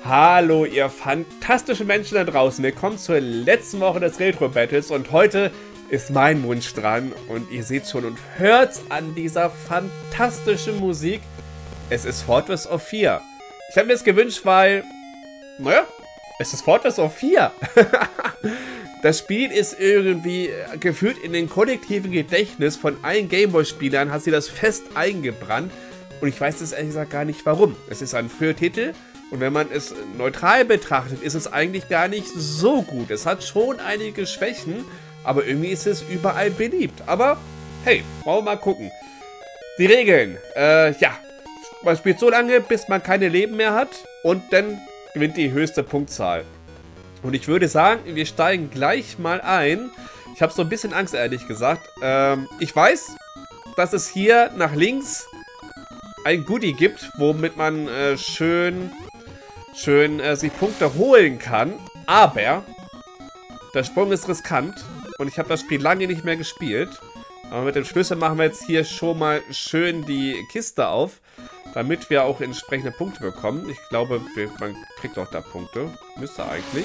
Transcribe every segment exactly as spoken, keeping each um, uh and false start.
Hallo ihr fantastischen Menschen da draußen, willkommen zur letzten Woche des Retro Battles und heute ist mein Wunsch dran und ihr seht schon und hört an dieser fantastischen Musik, es ist Fortress of Fear. Ich habe mir das gewünscht, weil, naja, es ist Fortress of Fear. Das Spiel ist irgendwie gefühlt in den kollektiven Gedächtnis von allen Gameboy-Spielern, hat sie das fest eingebrannt und ich weiß das ehrlich gesagt gar nicht warum. Es ist ein früher Titel. Und wenn man es neutral betrachtet, ist es eigentlich gar nicht so gut. Es hat schon einige Schwächen, aber irgendwie ist es überall beliebt. Aber, hey, wollen wir mal gucken. Die Regeln. Äh, ja. Man spielt so lange, bis man keine Leben mehr hat. Und dann gewinnt die höchste Punktzahl. Und ich würde sagen, wir steigen gleich mal ein. Ich habe so ein bisschen Angst, ehrlich gesagt. Ähm, ich weiß, dass es hier nach links ein Goodie gibt, womit man äh, schön... schön äh, sich Punkte holen kann, aber der Sprung ist riskant und ich habe das Spiel lange nicht mehr gespielt. Aber mit dem Schlüssel machen wir jetzt hier schon mal schön die Kiste auf, damit wir auch entsprechende Punkte bekommen. Ich glaube, wir, man kriegt auch da Punkte. Müsste eigentlich.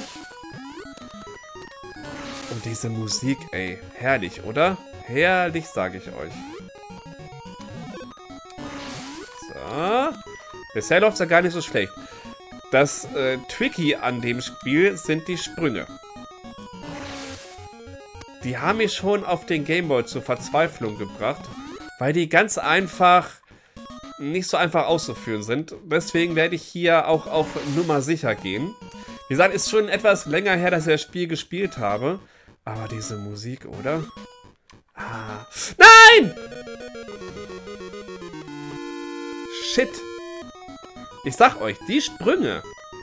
Und diese Musik, ey, herrlich, oder? Herrlich, sage ich euch. So. Bisher läuft es ja gar nicht so schlecht. Das äh, Tricky an dem Spiel sind die Sprünge. Die haben mich schon auf den Gameboy zur Verzweiflung gebracht, weil die ganz einfach nicht so einfach auszuführen sind. Deswegen werde ich hier auch auf Nummer sicher gehen. Wie gesagt, ist schon etwas länger her, dass ich das Spiel gespielt habe. Aber diese Musik, oder? Ah. Nein! Shit! Ich sag euch, die Sprünge.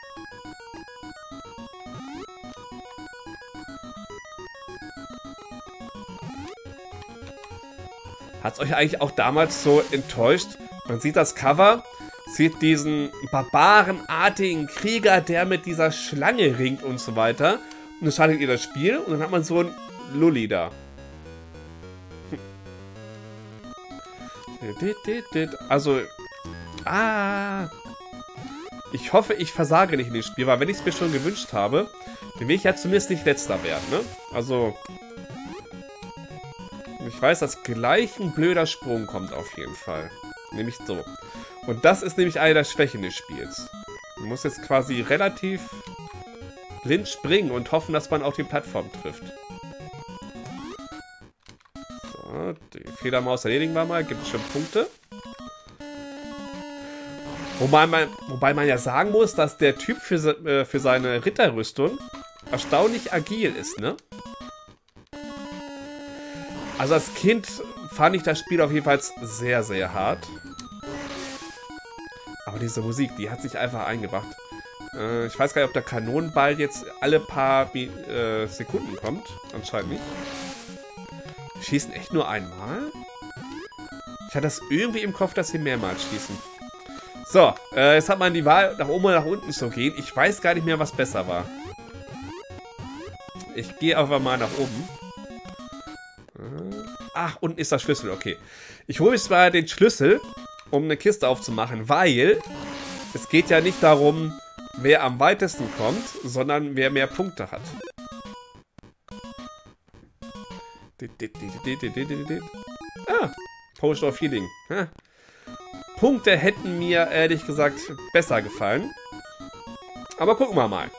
Hat es euch eigentlich auch damals so enttäuscht? Man sieht das Cover, sieht diesen barbarenartigen Krieger, der mit dieser Schlange ringt und so weiter. Und dann startet ihr das Spiel und dann hat man so ein Lulli da. Also, ah... Ich hoffe, ich versage nicht in dem Spiel, weil wenn ich es mir schon gewünscht habe, dann will ich ja zumindest nicht letzter werden, ne? Also, ich weiß, dass gleich ein blöder Sprung kommt auf jeden Fall. Nämlich so. Und das ist nämlich eine der Schwächen des Spiels. Man muss jetzt quasi relativ blind springen und hoffen, dass man auch die Plattform trifft. So, die Fledermaus erledigen wir mal. Gibt es schon Punkte? Wobei man, wobei man ja sagen muss, dass der Typ für, äh, für seine Ritterrüstung erstaunlich agil ist, ne? Also als Kind fand ich das Spiel auf jeden Fall sehr, sehr hart. Aber diese Musik, die hat sich einfach eingebracht. Äh, ich weiß gar nicht, ob der Kanonenball jetzt alle paar äh, Sekunden kommt. Anscheinend nicht. Die schießen echt nur einmal? Ich hatte das irgendwie im Kopf, dass sie mehrmals schießen. So, äh, jetzt hat man die Wahl, nach oben oder nach unten zu gehen. Ich weiß gar nicht mehr, was besser war. Ich gehe einfach mal nach oben. Ach, unten ist der Schlüssel, okay. Ich hole jetzt mal den Schlüssel, um eine Kiste aufzumachen, weil es geht ja nicht darum, wer am weitesten kommt, sondern wer mehr Punkte hat. Ah, Potion of Healing. Ha. Punkte hätten mir, ehrlich gesagt, besser gefallen. Aber gucken wir mal.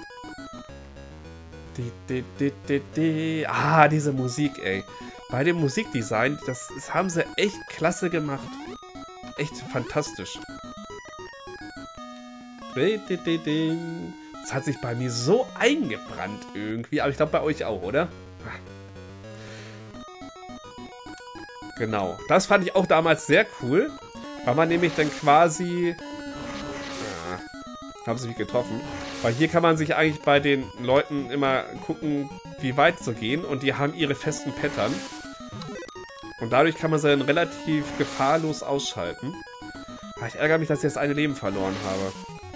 Ah, diese Musik, ey. Bei dem Musikdesign, das, das haben sie echt klasse gemacht. Echt fantastisch. Das hat sich bei mir so eingebrannt irgendwie. Aber ich glaube bei euch auch, oder? Genau. Das fand ich auch damals sehr cool. Weil man nämlich dann quasi... Ah, haben sie mich getroffen. Weil hier kann man sich eigentlich bei den Leuten immer gucken, wie weit sie gehen. Und die haben ihre festen Pattern. Und dadurch kann man sie dann relativ gefahrlos ausschalten. Aber ich ärgere mich, dass ich jetzt eine Leben verloren habe.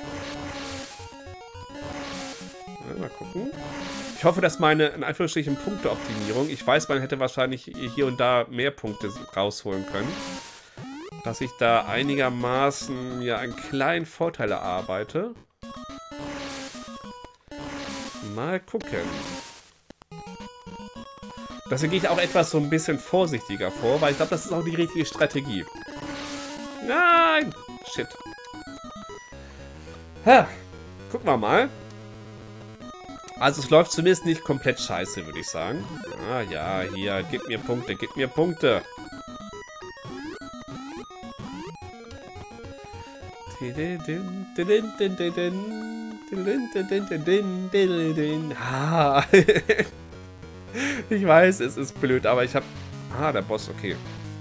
Mal gucken. Ich hoffe, dass meine, in Anführungsstrichen, Punkteoptimierung... Ich weiß, man hätte wahrscheinlich hier und da mehr Punkte rausholen können. Dass ich da einigermaßen ja einen kleinen Vorteil erarbeite. Mal gucken. Deswegen gehe ich auch etwas so ein bisschen vorsichtiger vor, weil ich glaube, das ist auch die richtige Strategie. Nein! Shit. Ha. Gucken wir mal. Also es läuft zumindest nicht komplett scheiße, würde ich sagen. Ah ja, hier, gib mir Punkte, gib mir Punkte. Ah. Ich weiß, es ist blöd, aber ich habe... Ah, der Boss, okay.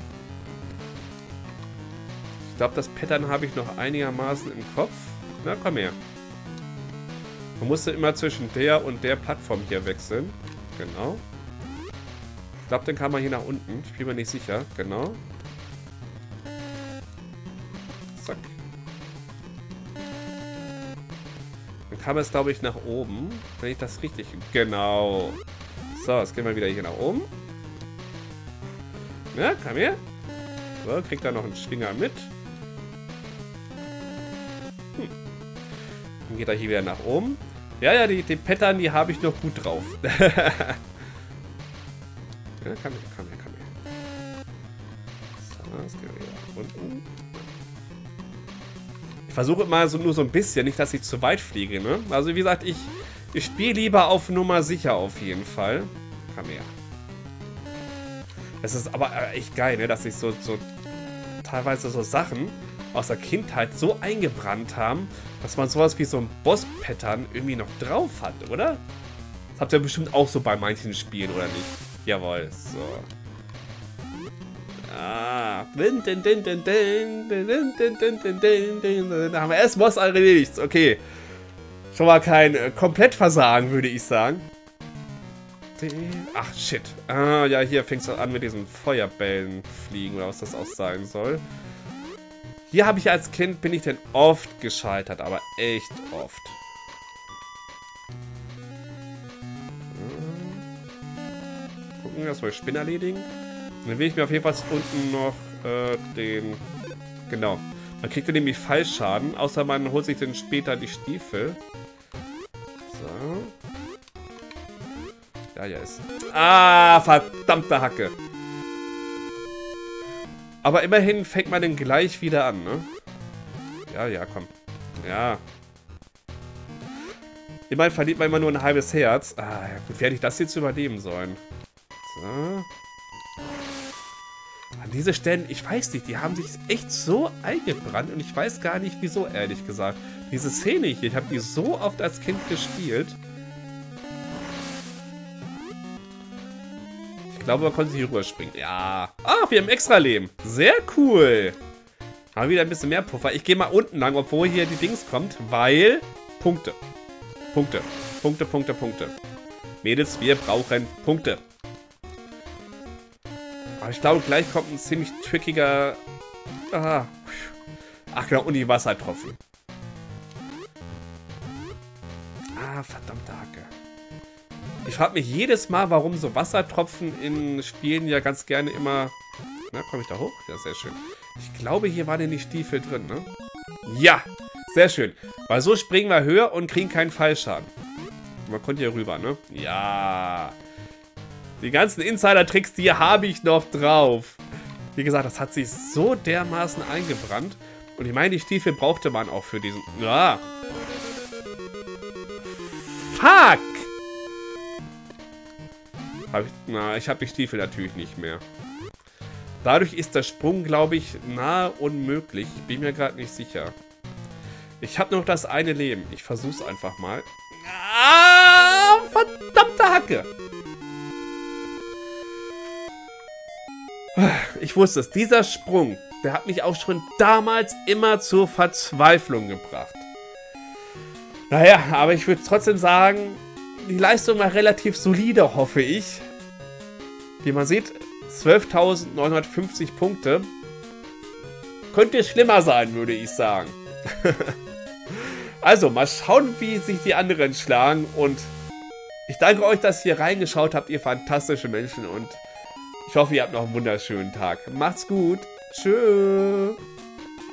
Ich glaube, das Pattern habe ich noch einigermaßen im Kopf. Na, komm her. Man musste immer zwischen der und der Plattform hier wechseln. Genau. Ich glaube, dann kann man hier nach unten. Ich bin mir nicht sicher. Genau. Zack. Dann kam es, glaube ich, nach oben. Wenn ich das richtig... Genau. So, jetzt gehen wir wieder hier nach oben. Ja, komm her. So, kriegt da noch einen Schwinger mit. Hm. Dann geht er hier wieder nach oben. Ja, ja, die, die Pattern, die habe ich noch gut drauf. Ja, komm her, komm her, komm her. So, jetzt gehen wir wieder nach unten. Ich versuche immer so, nur so ein bisschen, nicht, dass ich zu weit fliege, ne? Also, wie gesagt, ich, ich spiele lieber auf Nummer sicher auf jeden Fall. Komm her. Es ist aber echt geil, ne? Dass sich so, so teilweise so Sachen aus der Kindheit so eingebrannt haben, dass man sowas wie so ein Boss-Pattern irgendwie noch drauf hat, oder? Das habt ihr bestimmt auch so bei manchen Spielen, oder nicht? Jawohl, so. Ah. Da haben wir erst Boss erledigt. Okay. Schon mal kein äh, Komplettversagen, würde ich sagen. Ach, shit. Ah, ja, hier fängt es an mit diesen Feuerbällen fliegen, oder was das auch sein soll. Hier habe ich als Kind, bin ich denn oft gescheitert, aber echt oft. Gucken, dass wir Spinner erledigen. Und dann will ich mir auf jeden Fall unten noch äh, den... Genau. Man kriegt nämlich Fallschaden, außer man holt sich dann später die Stiefel. So. Ja, ja, ist... Ah, verdammte Hacke. Aber immerhin fängt man den gleich wieder an, ne? Ja, ja, komm. Ja. Immerhin verliert man immer nur ein halbes Herz. Ah, ja gut, werde ich das jetzt überleben sollen. So. An diese Stellen, ich weiß nicht, die haben sich echt so eingebrannt und ich weiß gar nicht, wieso, ehrlich gesagt. Diese Szene hier, ich habe die so oft als Kind gespielt. Ich glaube, man konnte hier rüberspringen. Ja. Ah, wir haben extra Leben. Sehr cool. Haben wieder ein bisschen mehr Puffer. Ich gehe mal unten lang, obwohl hier die Dings kommt, weil... Punkte. Punkte. Punkte, Punkte, Punkte. Mädels, wir brauchen Punkte. Aber ich glaube, gleich kommt ein ziemlich trickiger... Ah. Ach genau, und die Wassertropfen. Ah, verdammte Hacke. Ich frage mich jedes Mal, warum so Wassertropfen in Spielen ja ganz gerne immer... Na, komme ich da hoch? Ja, sehr schön. Ich glaube, hier waren denn die Stiefel drin, ne? Ja, sehr schön. Weil so springen wir höher und kriegen keinen Fallschaden. Man konnte hier rüber, ne? Ja. Die ganzen Insider-Tricks, die habe ich noch drauf. Wie gesagt, das hat sich so dermaßen eingebrannt. Und ich meine, die Stiefel brauchte man auch für diesen... Ja. Fuck! Hab ich, na, ich habe die Stiefel natürlich nicht mehr. Dadurch ist der Sprung, glaube ich, nahe unmöglich. Ich bin mir gerade nicht sicher. Ich habe noch das eine Leben. Ich versuch's einfach mal. Ah, verdammte Hacke! Ich wusste es. Dieser Sprung, der hat mich auch schon damals immer zur Verzweiflung gebracht. Naja, aber ich würde trotzdem sagen, die Leistung war relativ solide, hoffe ich. Wie man sieht, zwölftausendneunhundertfünfzig Punkte. Könnte schlimmer sein, würde ich sagen. Also, mal schauen, wie sich die anderen schlagen. Und ich danke euch, dass ihr reingeschaut habt, ihr fantastische Menschen. Und ich hoffe, ihr habt noch einen wunderschönen Tag. Macht's gut. Tschüss.